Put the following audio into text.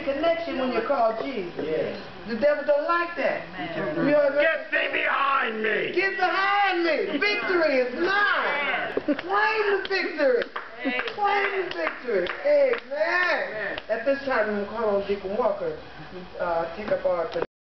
a connection when you call Jesus. Yes. The devil don't like that. Get thee behind me! Get behind me! Victory is mine! Claim the victory! Claim the victory! Amen! At this time, I'm going to call on Deacon Walker to take up our